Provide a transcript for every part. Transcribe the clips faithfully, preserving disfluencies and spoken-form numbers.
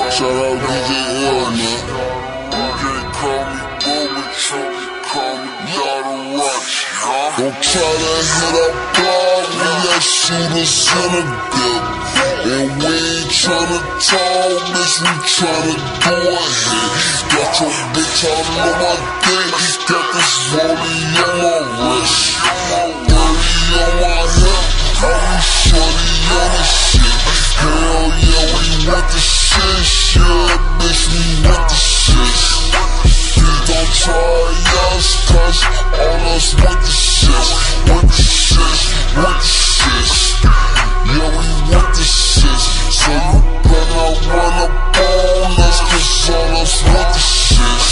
Shout out D J L, man. You can't call me Boomer, you call me Yada Rush, huh? Don't try to hit up block, we got shooters in the dip. And we ain't tryna talk, bitch, we tryna do it here. Got your bitch all on my dick, got this rollie on my wrist. thirty on my hip, I be shorty on the shit. Hell yeah, we want the shit, yeah, bitch, we want the shit. Please don't try us, cause all us want the shit. Want the shit, want the shit. Yeah, we want the shit. So you better run up on us, cause all us want the shit.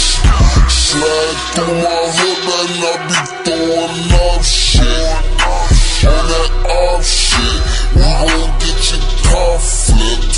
Slide through my hood and I be throwing up shit. On that off shit, we gon' get your car flipped.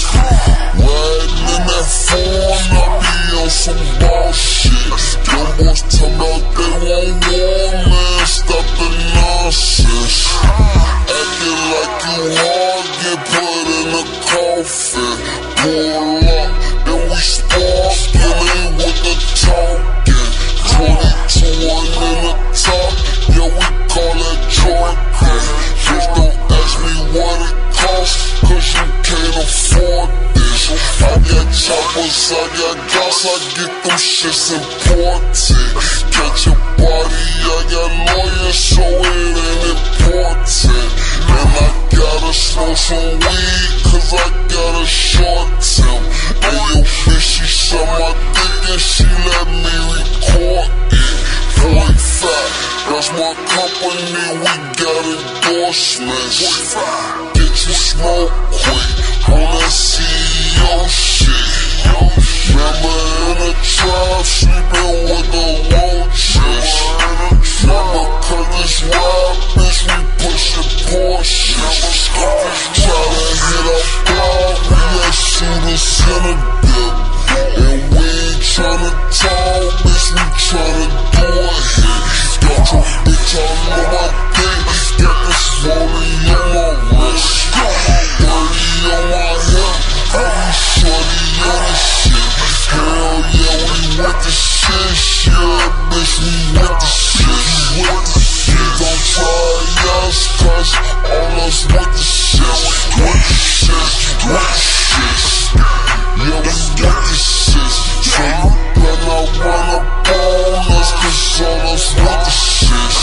Riding in that phone, I be on some bullshit. Them boys tell me they want war, man, stop the nonsense. Acting like you hard, get put in a coffin. Pull up, then we sparkin', ain't with the talking. twenty-two in the top, yeah, we call it Jordan. Just don't ask me what it costs, cause you can't afford this. I got choppers, I got gas, I get them shits imported. Catch a body, I got lawyers, so it ain't important. And I gotta smoke some weed, cause I got a short temp. And yo bitch, she suck my dick and she let me record it. forty-five, that's my company, we got endorsements. Get you smoke quick, on that C E O shit. Remember in the tribe, sleeping with the roaches. Remember cause this wild bitch, we pushing Porsches. Try to hit up block, we got shooters in the dip. And we ain't tryna talk, bitch, we tryna do it here. Got your bitch all on my dick, got this rollie on my wrist. thirty on my hip, I be shorty on the shit. Hell yeah, we want the shit, yeah, bitch, we want the shit. Please don't try us, cause all us want the shit. Want the shit, want the shit. Yeah, we want the shit. So you better run up on us, cause all us want the shit.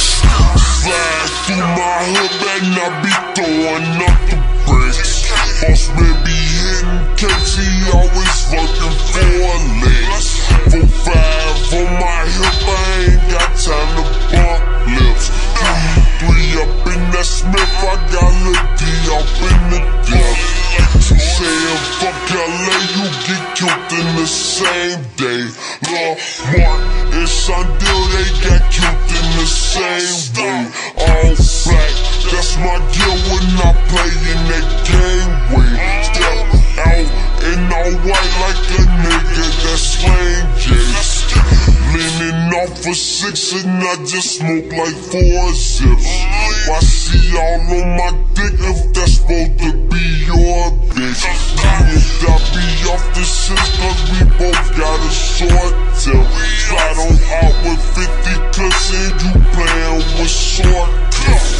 Fly through my hood and I be throwing up the bricks. Boss man be hitting cakes, he always working for legs. Four five on my hip, I ain't got time to bump lips. Three up in that Smith, I got Lil D up in the dip. You saying fuck L A, you get killed in the same day. Law, Mark, and Sandil, they got killed in the same way. All black, that's my deal when I play in that game way. Step out in all white like a nigga that's slain Jay. Leaning off a six and I just smoke like four zips. I see all on my dick if that's supposed to be your bitch. Me and I be off the shit cause we both got a short tip. Slide on out with fifty clips and you playin' with short clips.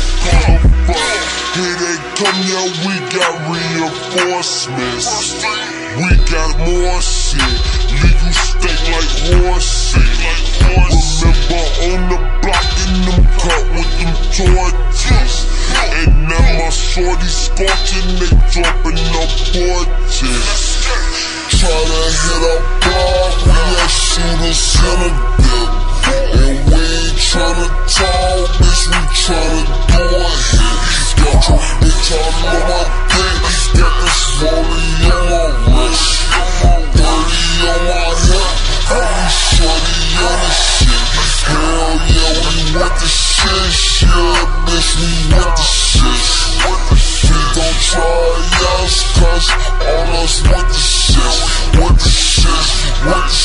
Here they come, yeah, we got reinforcements. We got more shit, leave you stink like horse shit. Remember on the block in them cut with them torches. And now my shorties scorching, they dropping up porches. Try to hit up block, we got shooters in the dip. And we ain't tryna talk, bitch, we tryna do it here. Got your bitch all on my dick, got this rollie on my wrist. thirty on my hip, I be shorty on the shit. Hell yeah, we want the shit, yeah, bitch, we want the shit. Please don't try us, cause all us want the shit. Want the shit, want the